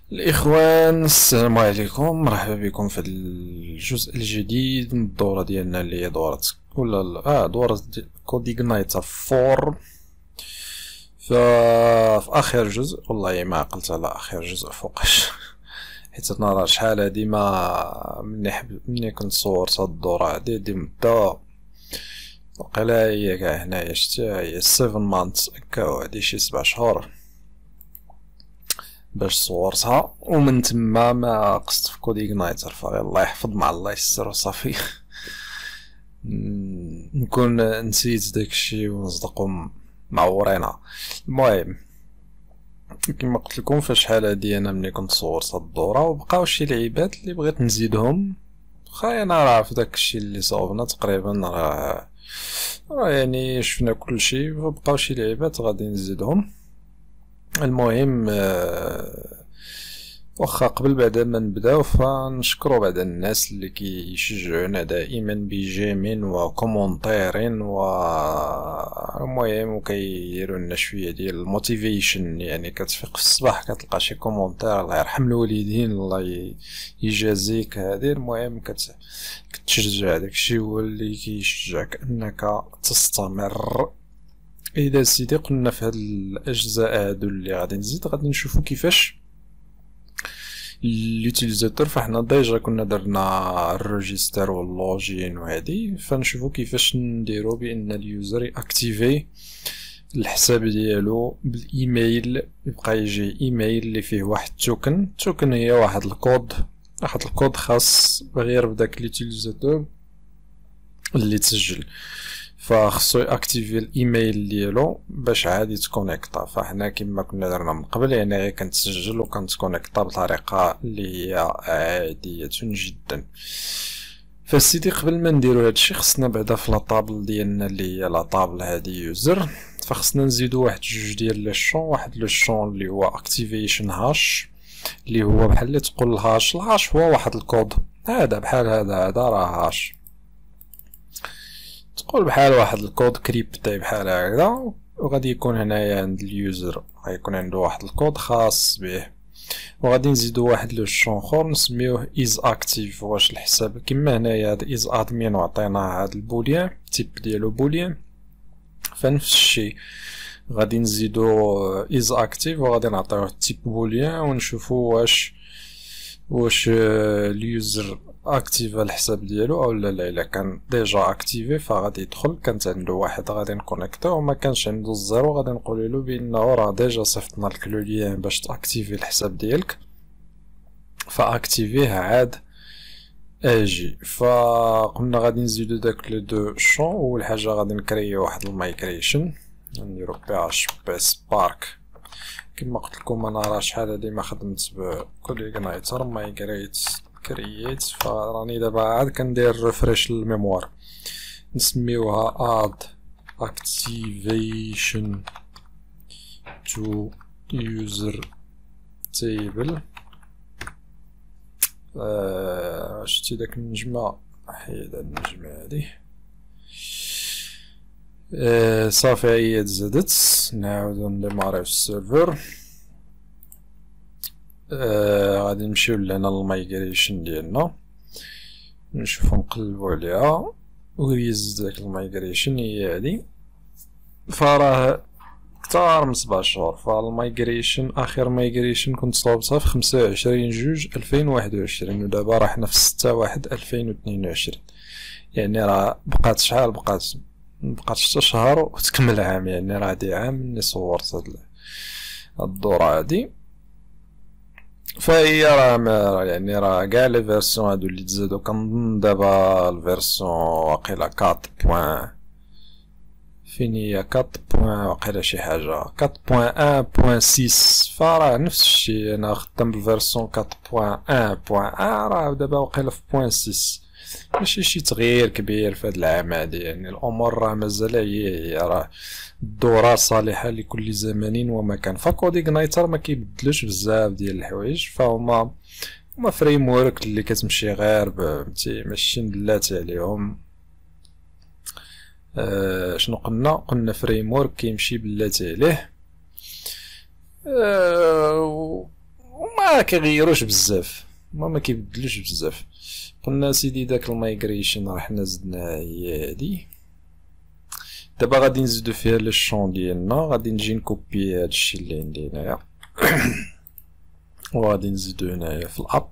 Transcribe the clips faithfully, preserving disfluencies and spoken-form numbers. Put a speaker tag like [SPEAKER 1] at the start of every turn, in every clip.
[SPEAKER 1] الإخوان، السلام عليكم، مرحبا بكم في الجزء الجديد من الدورة ديالنا اللي هي دورة ولا ال- اه دورة كوديغنايتر فور. ف في آخر جزء، والله ما عقلت على آخر جزء فوقاش حيت أنا راه شحال هادي ما مني حب مني كنت صورت هاد الدورة هادي هادي مدة وقيلا هي كاع هنايا شتيها هي سيفن مانثs هكا، وهادي شي سبع شهور باش صورتها، ومن تما ما قصت في كوديغنايتر، فيلا يحفظ مع الله يسر وصافي. ن- نكون نسيت داكشي ونصدقو م- معورينا. المهم، كما قلت لكم فشحال هادي انا ملي كنت صورت هاد الدورة، وبقاو شي لعيبات اللي بغيت نزيدهم. خا انا راه في داكشي اللي صوبنا تقريبا راه راه يعني شفنا كلشي، فبقاو شي لعيبات غادي نزيدهم. المهم، آه، واخا قبل بعدا ما نبداو فنشكرو بعدا الناس اللي كيشجعونا دائما بجيمين وكومونتيرين و المهم وكيديروا لنا شويه ديال الموتيفيشن، يعني كتفيق في الصباح كتلقى شي كومونتير الله يرحم الوالدين الله ي- يجازيك هذه. المهم كت... كتشجع، داكشي هو اللي كيشجعك انك تستمر. اذا سيدي قلنا في هاد الاجزاء هادو اللي غادي نزيد غادي نشوفو كيفاش اليوتيليزاتور. فاحنا ديجا كنا درنا الريجيستر واللوجين وهادي، فنشوفو كيفاش نديرو بان اليوزر اكتيفي الحساب ديالو بالايميل، يبقى يجي ايميل اللي فيه واحد توكن. توكن هي واحد الكود، واحد الكود خاص غير بداك اليوتيليزاتور اللي تسجل، فخصو ياكتيفي الايميل ديالو باش عادي تكونيكطا. فاحنا كما كنا درنا من قبل، يعني غير كنتسجل وكنتكونيكطا بطريقه اللي هي عاديه جدا. فسيدي قبل ما نديرو هادشي خصنا بعدا في لاطابل ديالنا اللي هي لاطابل هادي يوزر، فخصنا نزيدو واحد جوج ديال لي شون. واحد لو شون اللي هو اكتيفيشن هاش، اللي هو بحال اللي تقول الهاش. الهاش هو واحد الكود هذا بحال هذا، هذا راه هاش، تقول بحال واحد الكود كريبتي بحال هكذا. وغادي يكون هنايا عند اليوزر غيكون عنده واحد الكود خاص به، وغادي نزيدو واحد لو شون اخر نسميوه از اكتيف. واش الحساب كما هنايا هاد از ادمين وعطيناه هاد البوليان تيب ديالو بوليان، فنفس الشيء غادي نزيدو از اكتيف وغادي نعطيوه تيب بوليان، ونشوفو واش واش آه، اليوزر اكتيفا الحساب ديالو او لا. لا الا كان ديجا اكتيفي فغادي يدخل، كانت عنده واحد غادي نكونيكتو، وما كانش عنده الزيرو غادي نقولوا له بانه راه ديجا صيفطنا لك لو ليان باش تاكتيفي الحساب ديالك، فاكتيفيه عاد اجي. فقلنا غادي نزيدو داك لي دو شون. اول حاجه غادي نكريو واحد المايغريشن، نديرو بي اش بي سبارك. كما قلت لكم انا راه شحال هادي ما خدمت بكوليغنايتر مايغريت كرييت، فراني دابا عاد كندير ريفريش للميموار. نسميوها اد اكتيفيشن تو يوزر تيبل. آه شتي داك النجمة، حيد هاد النجمة هادي. آه صافي هي تزادت. نعاودو نديماريو السيرفر. آه غادي نمشيو لهنا للمايغريشن ديالنا، نشوفو نقلبو عليها وريز داك المايغريشن هي هادي. فراه كتار من سبع شهور. فالمايغريشن اخر مايغريشن كنت صوبتها في خمسة وعشرين جوج الفين واحد وعشرين، ودابا راه حنا في ستة واحد الفين واثنين وعشرين، يعني راه بقات شحال بقات مبقاتش حتى شهر وتكمل عام، يعني راه هادي عام ملي صورت هاد هاد الدورة هادي. فهي راه ما يعني راه كاع لي فيرسيون هادو اللي تزادو كنظن دابا الفيرسيون واقيلا أربعة بوان فين هي أربعة بوان واقيلا شي حاجة أربعة بوان واحد بوان ستة. فراه نفس الشيء انا خدام بالفيرسيون أربعة بوان واحد بوان واحد، راه دابا واقيلا في بوان ستة. ماشي شي تغيير كبير في هاد العام هادي، يعني الامور راه مازال هي هي راه الدورة صالحة لكل زمان ومكان. فكوديغنايتر ما كيبدلوش بزاف ديال الحوايج، فهما هما فريم ورك اللي كتمشي غير فهمتي، ماشي ندلاتي عليهم. آه شنو قلنا قلنا فريم ورك كيمشي بلاتي عليه. آه وما ما كيغيروش بزاف، ما ما كيبدلوش بزاف. قلنا سيدي داك المايغريشن راه حنا زدناها هي هادي. دابا غادي نزيدو فيها لو شون ديالنا، غادي نجي نكوبي هادشي اللي عندي هنايا وغادي نزيدو هنايا في الاب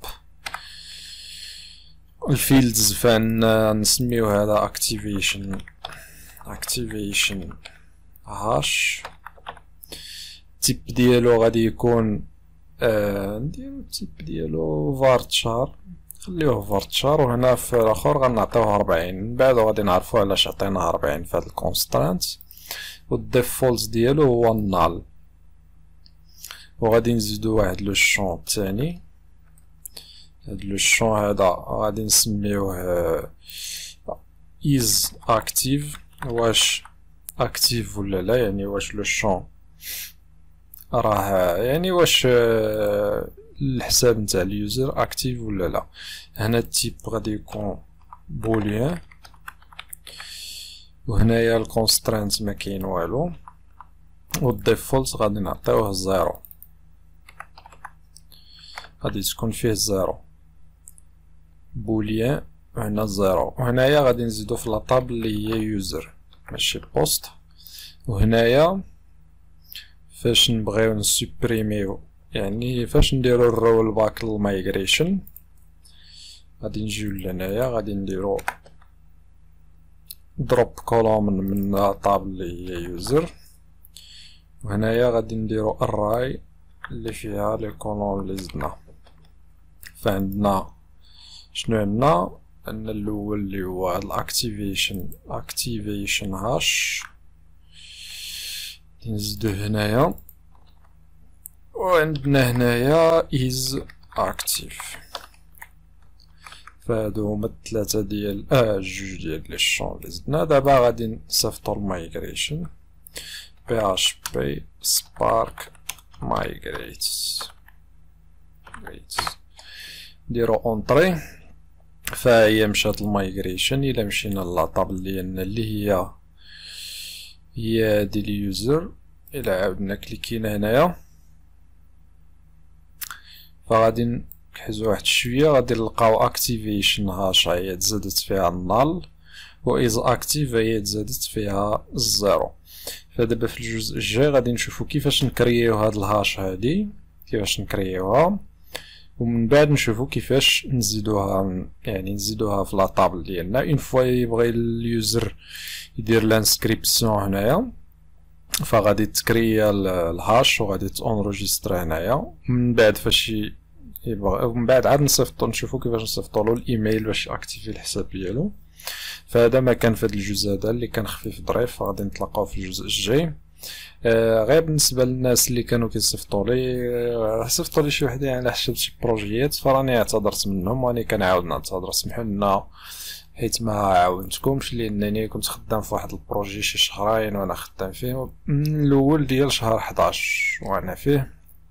[SPEAKER 1] الفيلدز، فعندنا نسميو هذا اكتيفيشن اكتيفيشن هاش. التيب ديالو غادي يكون آه نديرو التيب ديالو فارتشار، خليوه فارتشار. وهنا في الاخر غنعطيوه أربعين، من بعد غادي نعرفو علاش عطيناه أربعين في هاد الكونسترانت. والديفولت ديالو هو النال. وغادي نزيدو واحد لو شون تاني، هاد لو شون هذا غادي نسميوه is active، واش اكتيف ولا لا، يعني واش لو شون راه يعني واش الحساب نتاع اليوزر اكتيف ولا لا. هنا التيب غادي يكون بوليان، وهنايا الكونسترانت ما كاين والو، والديفولت غادي نعطيوه زيرو، غادي تكون فيه زيرو بوليان. وهنا زيرو، وهنايا غادي نزيدو في لاطابل اللي هي يوزر ماشي بوست. وهنايا فاش نبغيو نسوبريميو، يعني فاش نديرو الرول باك للمايغريشن، غادي نجيو لهنايا غادي نديرو دروب كولوم من لاطابل اللي هي يوزر. وهنايا غادي نديرو اراي اللي فيها لي كولوم اللي زدنا. فعندنا شنو عندنا؟ عندنا الاول اللي هو هاد الاكتيفيشن اكتيفيشن هاش، نزيدو هنايا. وعندنا هنايا is active. فهادو هما الثلاثة ديال اه جوج ديال لي شون اللي زدنا. دابا غادي نصيفطو المايغريشن بي اش بي سبارك مايغريت نديرو اونطري. فهي مشات المايغريشن. الا مشينا للاطابل ديالنا اللي هي هي هادي اليوزر، الا عاودنا كليكينا هنايا فغادي نحجزو واحد شويه، غادي نلقاو اكتيفيشن هاش هي تزادت فيها النال، و از اكتيف هي تزادت فيها الزيرو. فدابا في الجزء الجاي غادي نشوفو كيفاش نكرييو هاد الهاش هادي، كيفاش نكرييوها، ومن بعد نشوفو كيفاش نزيدوها، يعني نزيدوها في لاطابل ديالنا. اون فوا يبغي اليوزر يدير لانسكريبسيون هنايا فغادي تكريا الهاش وغادي تونروجيستري هنايا. من بعد فاش يبغى، من بعد عاد نصيفطو نشوفو كيفاش نصيفطولو الايميل باش اكتيفي الحساب ديالو. فهذا ما كان في هذا الجزء هذا اللي كان خفيف ظريف، غادي نتلاقاو في الجزء الجاي. آه غير بالنسبه للناس اللي كانوا كيصيفطوا لي آه صيفطوا لي شي وحدين على حساب شي بروجيات، فراني اعتذرت منهم واني كنعاود نعتذر، سمحوا لنا حيت ما عاونتكمش، لانني كنت خدام في واحد البروجي شي شهرين وانا خدام فيه من الاول ديال شهر حداش وانا فيه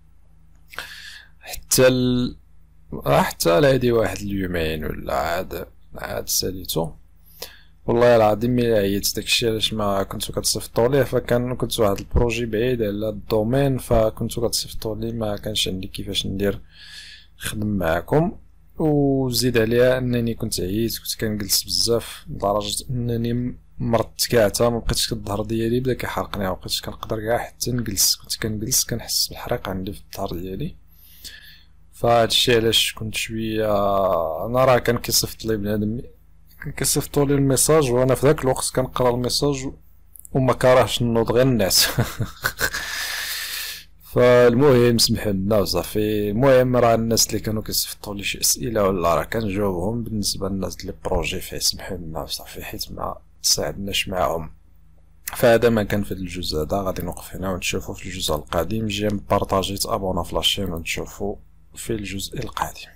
[SPEAKER 1] حتى ال... حتى لهادي واحد اليومين ولا عاد عاد ساليتو. والله العظيم ملي عييت داكشي علاش ما كنتو كتصيفطوا ليه، فكان كنت واحد البروجي بعيد على الدومين فكنتو كتصيفطوا لي، ما كانش عندي كيفاش ندير نخدم معكم. وزيد عليها انني كنت عييت، كنت كنجلس بزاف لدرجه انني مرضت كاع، حتى ما بقيتش الظهر ديالي بدا كيحرقني، ما بقيتش كنقدر كاع حتى نجلس، كنت كنجلس كنحس بالحريق عندي في الظهر ديالي. فهادشي علاش كنت شويه انا راه كان كيصيفط لي بنادم كيصيفطوا لي الميساج وانا في ذاك الوقت كنقرا الميساج وما كارهش نوض غير النعس. فالمهم سمحوا لنا وصافي. المهم راه الناس اللي كانوا كيصيفطوا لي شي اسئله ولا راه كنجاوبهم، بالنسبه للناس اللي بروجي فيه سمحوا لنا وصافي حيت ما تساعدناش معاهم. فهذا ما كان في الجزء هذا، غادي نوقف هنا ونشوفوا في الجزء القادم. جيم بارطاجي تابونا في لاشين ونشوفوا في الجزء القادم.